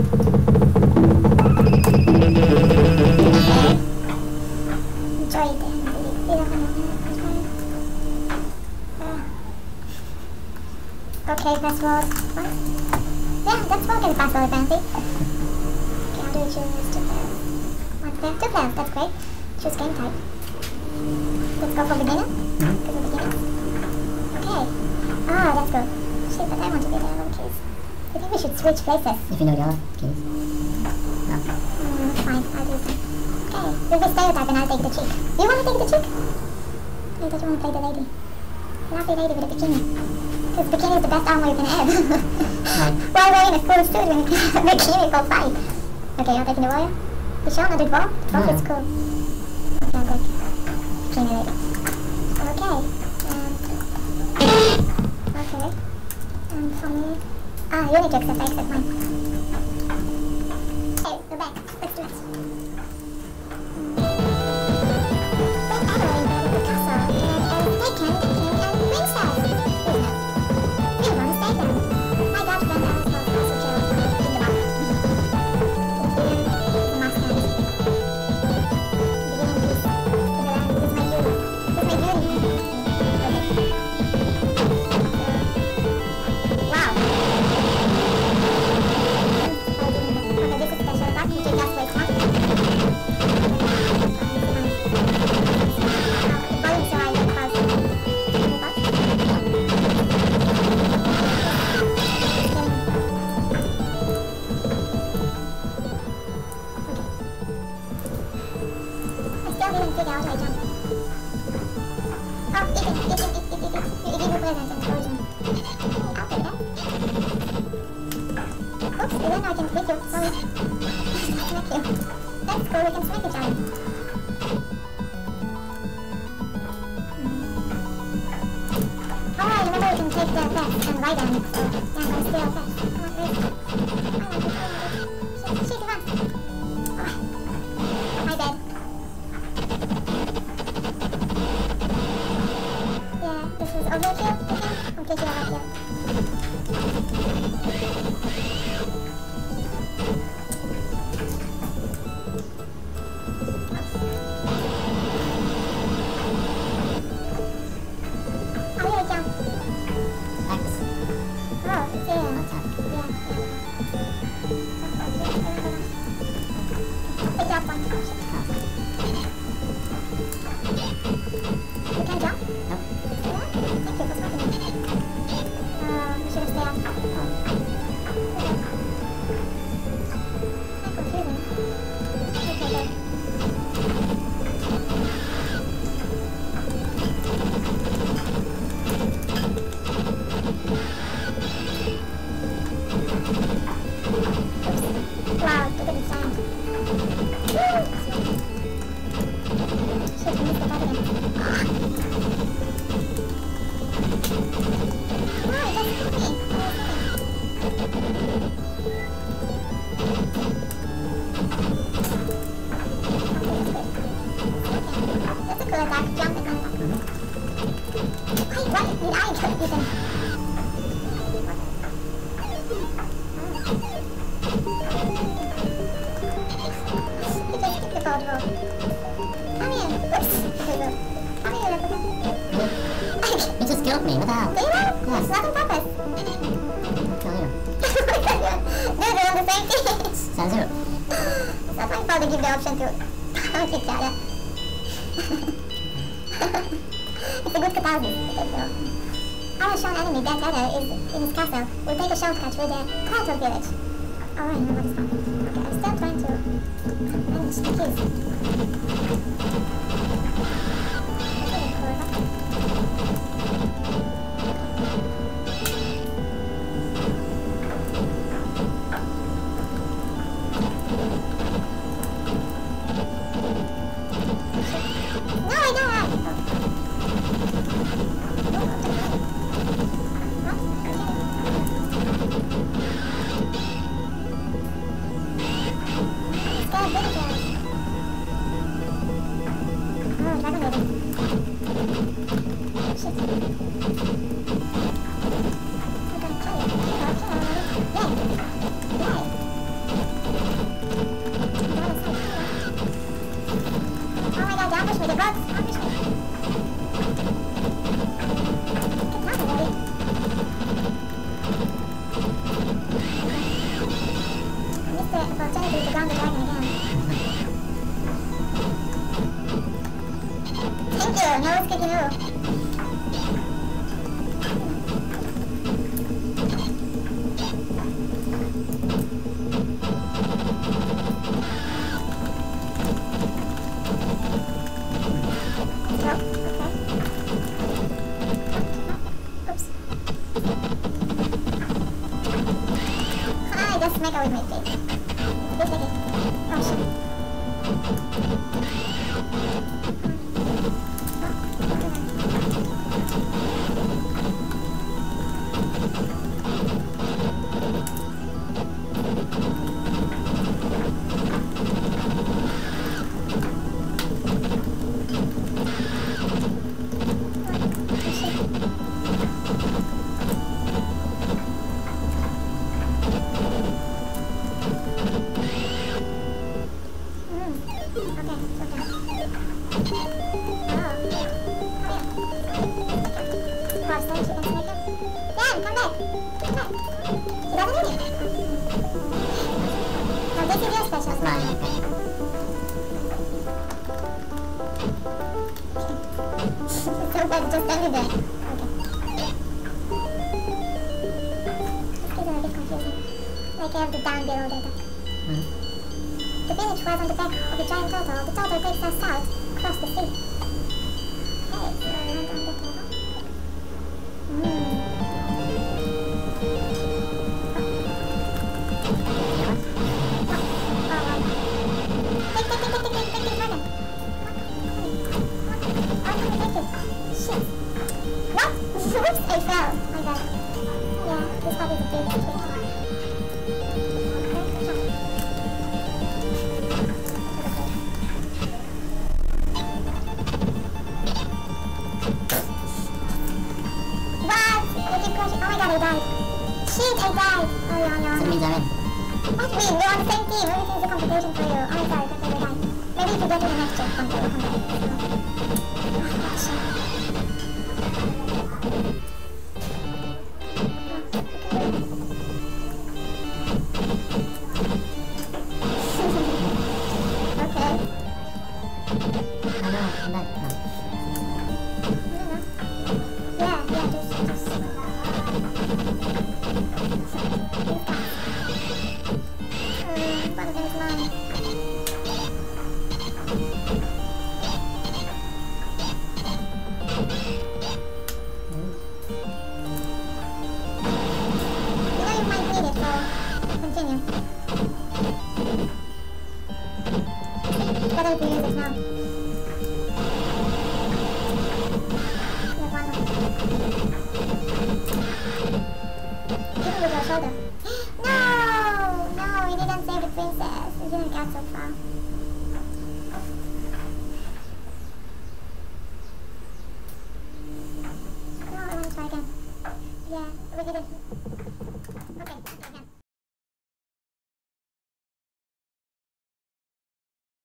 Okay, password. What? Yeah, that's working password apparently. Okay, how do we choose 2 players? 1 player? 2 players, that's great. Choose game type. Let's go for beginner. Because we're beginners. Okay. Ah, that's good. Shit, but I want to be there on keys. I think we should switch places. If you know your keys. No. Fine, I'll do that. Okay, we'll be stereotype and I'll take the chick. Do you want to take the chick? Or do you want to play the lady? Lovely lady with a bikini. Because bikini is the best armor you can have. While wearing a full suit when you can have a bikini for fight. Okay, you're taking the warrior? You sure? Not the dwarf? Dwarf is cool. Okay, I'll take bikini lady. Okay. Okay. And for me... Ah, you need to accept, I accept mine. Okay, we're back. Let's do it. You just killed me, what the hell? Do you know? Yes. It's not on purpose. Kill you. Dude, we're on the same team. Sounds it. It's not my fault to give the option to count each other. It's a good catharsis. Our shown enemy, Death Adder, is in his castle. We'll take a shortcut through the Turtle Village. Alright, now what is that? Okay, I'm still trying to manage the keys. Shit. good to know. Oh, okay. Oops. I guess Mega would make it. This again. Oh shit. Just ended it. Okay. This is a bit confusing. Like I have the down below data. The village was on the back of the giant turtle. The turtle takes us south, across the sea. Okay, so I went on the turtle. What? Oops, I fell. My god. Yeah, this part is a big trick. What? I keep crashing. Oh my god, I died. Shit, I died. Oh, yeah. So it means I'm in. What mean? We're on the same team. Everything's a competition for you. Oh, I'm sorry, because I died. Maybe if you get to the next checkpoint, you'll come back. Oh, shit. Better if you use it now. Hit it with your shoulder. No! No, we didn't save the princess. We didn't get so far.